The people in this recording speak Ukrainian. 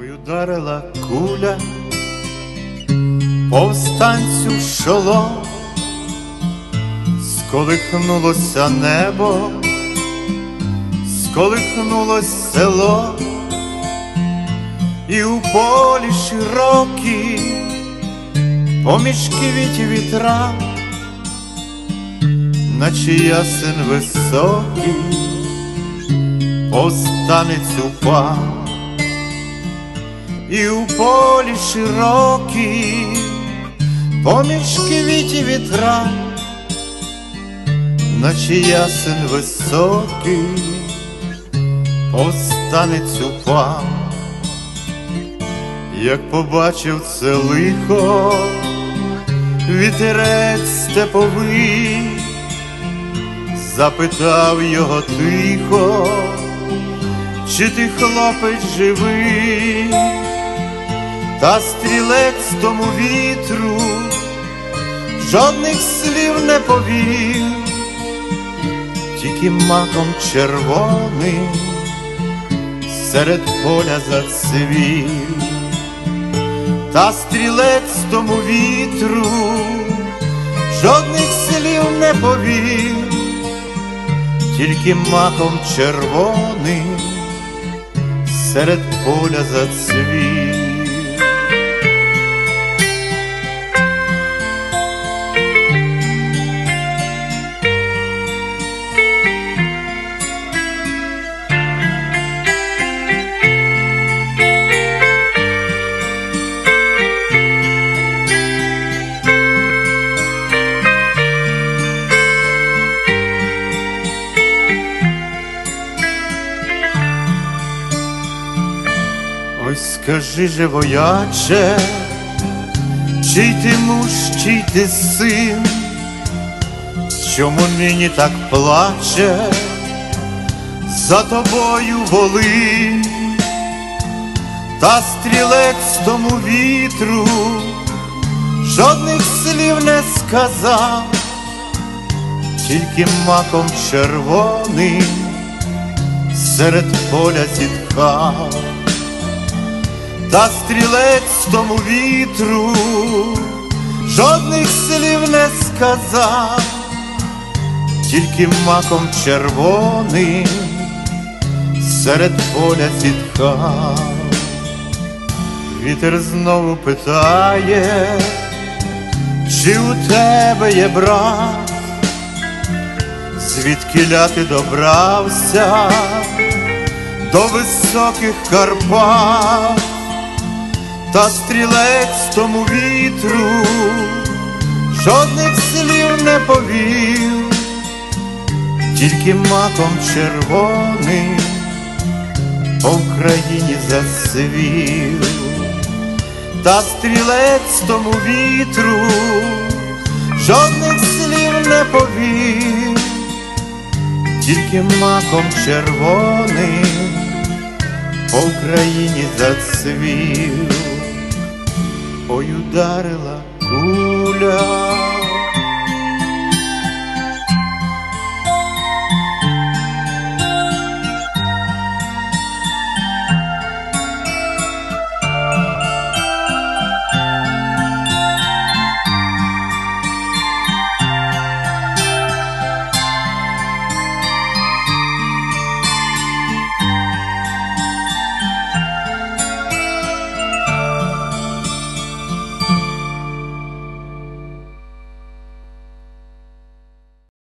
Ой, ударила куля повстанцю в чоло, сколихнулося небо, сколихнулось село, і у полі широкі поміж квітів вітра, наче ясен високий повстанець упав. І у полі широкі поміж квітів вітра, наче ясен високий повстанець упав. Як побачив це лихо вітерець степовий, запитав його тихо, чи ти, хлопець, живий? Та стрілець тому вітру жодних слів не повів, тільки маком червоним серед поля зацвів. Та стрілець тому вітру жодних слів не повів, тільки маком червоним серед поля зацвів. Ой, скажи же, вояче, чий ти муж, чий ти син, чому нині так плаче за тобою Волинь? Та стрілець тому вітру жодних слів не сказав, тільки маком червоним серед поля зітхав. Та стрілець тому вітру жодних слів не сказав, тільки маком червоним серед поля зітхав. Вітер знову питає, чи у тебе є брат, звідкіля ти добрався до високих Карпат? Та стрілець тому вітру жодних слів не повів, тільки маком червоним по Україні зацвів. Та стрілець тому вітру жодних слів не повів, тільки маком червоним по Україні зацвів. Ой, ударила куля